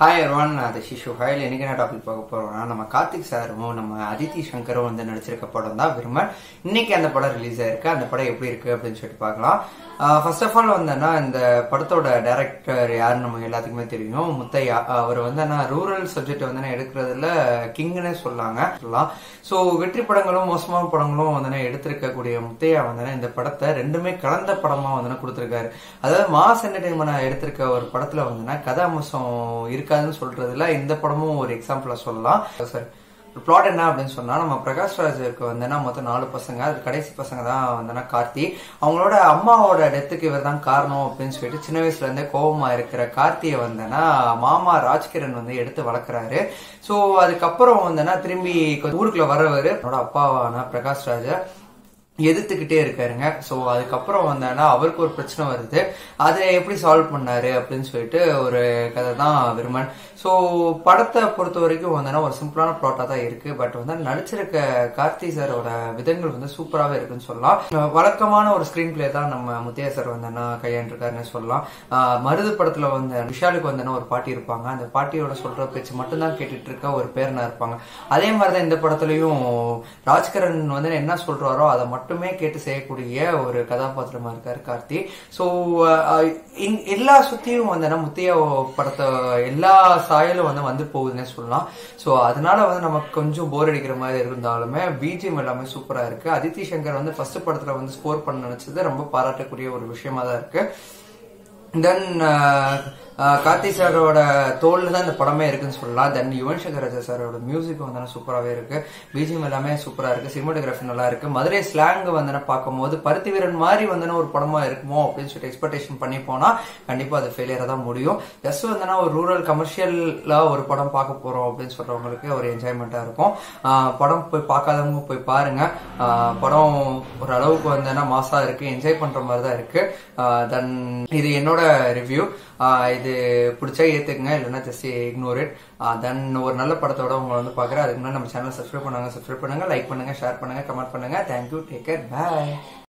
Hi everyone, அது ஷிஷு. ஹாயில் இன்னைக்கு என்ன டாபிக் பார்க்க போறோம்னா, நம்ம கார்த்திக் சாரும் நம்ம அதித்தி சங்கரும் வந்து நடிச்சிருக்க படம் தான் விரும்பன். இன்னைக்கு அந்த படம் ரிலீஸ் ஆயிருக்கு. அந்த படம் எப்படி இருக்கு அப்படின்னு சொல்லிட்டு பார்க்கலாம். ஃபர்ஸ்ட் ஆஃப் ஆல் வந்தேன்னா, இந்த படத்தோட டைரக்டர் யாருன்னு நம்ம எல்லாத்துக்குமே தெரியும், முத்தையா. அவர் வந்து ரூரல் சப்ஜெக்ட் வந்து எடுக்கிறதுல கிங்னே சொல்லலாம். ஸோ வெற்றி படங்களும் மோசமான படங்களும் வந்து எடுத்திருக்கக்கூடிய முத்தையா வந்து இந்த படத்தை ரெண்டுமே கலந்த படமா வந்து கொடுத்திருக்காரு. அதாவது மாஸ் என்டர்டைன்மெண்ட் எடுத்திருக்க ஒரு படத்துல வந்து கதாம்சம் இருக்காதுன்னு சொல்றதுல இந்த படமும் ஒரு எக்ஸாம்பிளா சொல்லலாம். சார் பிளாட் என்ன அப்படின்னு சொன்னா, நம்ம பிரகாஷ் ராஜுக்கு வந்து மொத்தம் 4 பசங்க. அது கடைசி பசங்க தான் வந்து கார்த்தி. அவங்களோட அம்மாவோட டெத்துக்கு இவர் தான் காரணம் அப்படின்னு சொல்லிட்டு சின்ன வயசுல இருந்தே கோபமா இருக்கிற கார்த்தியை வந்தனா மாமா ராஜ்கிரண் வந்து எடுத்து வளர்க்குறாரு. ஸோ அதுக்கப்புறம் வந்து திரும்பி ஊருக்குள்ள வரவர் என்னோட அப்பாவான பிரகாஷ் ராஜா எதிர்த்துக்கிட்டே இருக்காருங்க. ஸோ அதுக்கப்புறம் வந்தா அவருக்கு ஒரு பிரச்சனை வருது. அதை எப்படி சால்வ் பண்ணாரு அப்படின்னு சொல்லிட்டு ஒரு கதை தான் விரும்பன். ஸோ படத்தை பொறுத்த வரைக்கும் வந்தா ஒரு சிம்பிளான பிளாட்டா தான் இருக்கு. பட் வந்து நடிச்சிருக்க கார்த்தி சாரோட விதங்கள் வந்து சூப்பராகவே இருக்குன்னு சொல்லலாம். வழக்கமான ஒரு ஸ்கிரீன் பிளே தான் நம்ம முத்தையா சார் வந்து கையாண்டிருக்காருன்னு சொல்லலாம். மருது படத்துல வந்து விஷாலுக்கு வந்து ஒரு பாட்டி இருப்பாங்க. அந்த பாட்டியோட சொல்ற பேச்சு மட்டும்தான் கேட்டுட்டு இருக்க ஒரு பேரனா இருப்பாங்க. அதே மாதிரிதான் இந்த படத்துலயும் ராஜ்கிரண் வந்து என்ன சொல்றாரோ அதை மட்டுமே கேட்டு செய்யக்கூடிய ஒரு கதாபாத்திரமா இருக்காரு கார்த்தி. சோ எல்லா சுத்தியும் வந்து முத்தையா படத்தை எல்லா சாயலும் வந்து போகுதுன்னே சொல்லலாம். சோ அதனால வந்து நமக்கு கொஞ்சம் போர் அடிக்கிற மாதிரி இருந்தாலுமே பிஜிஎம் எல்லாமே சூப்பரா இருக்கு. அதித்தி சங்கர் வந்து ஃபர்ஸ்ட் படத்துல வந்து ஸ்கோர் பண்ண நினைச்சது ரொம்ப பாராட்டக்கூடிய ஒரு விஷயமா தான் இருக்கு. தென் கார்த்தி சாரோட தோல்ல தான் இந்த படமே இருக்குன்னு சொல்லலாம். தென் யுவன் சங்கர் ராஜா சாரோட மியூசிக் வந்து சூப்பராகவே இருக்கு. பிஜிஎம் எல்லாமே சூப்பரா இருக்கு. சினிமாட்டோகிராஃபி நல்லா இருக்கு. மதுரை ஸ்லாங் வந்து பார்க்கும் போது பருத்தி வீரன் மாதிரி வந்து ஒரு படமா இருக்குமோ அப்படின்னு சொல்லிட்டு எக்ஸ்பெக்டேஷன் பண்ணி போனா கண்டிப்பா அது ஃபெயிலியரா தான் முடியும். ஜஸ்ட் வந்து ஒரு ரூரல் கமர்ஷியல்ல ஒரு படம் பார்க்க போறோம் அப்படின்னு சொல்றவங்களுக்கு ஒரு என்ஜாய்மெண்டா இருக்கும். படம் போய் பார்க்காதவங்க போய் பாருங்க. படம் ஒரு அளவுக்கு வந்து மாசா இருக்கு, என்ஜாய் பண்ற மாதிரி தான் இருக்கு. தென் இது என்னோட ரிவ்யூ. இது பிடிச்சா ஏத்துக்குங்க, இல்லைன்னா ஜஸ்ட் இக்னோர் இட். தென் ஒரு நல்ல படத்தோட உங்களை வந்து பாக்குறேன். அதுக்கு முன்னாடி நம்ம சேனல் சப்ஸ்கிரைப் பண்ணுங்க, லைக் பண்ணுங்க, ஷேர் பண்ணுங்க, கமெண்ட் பண்ணுங்க. தேங்க்யூ, டேக் கேர், பாய்.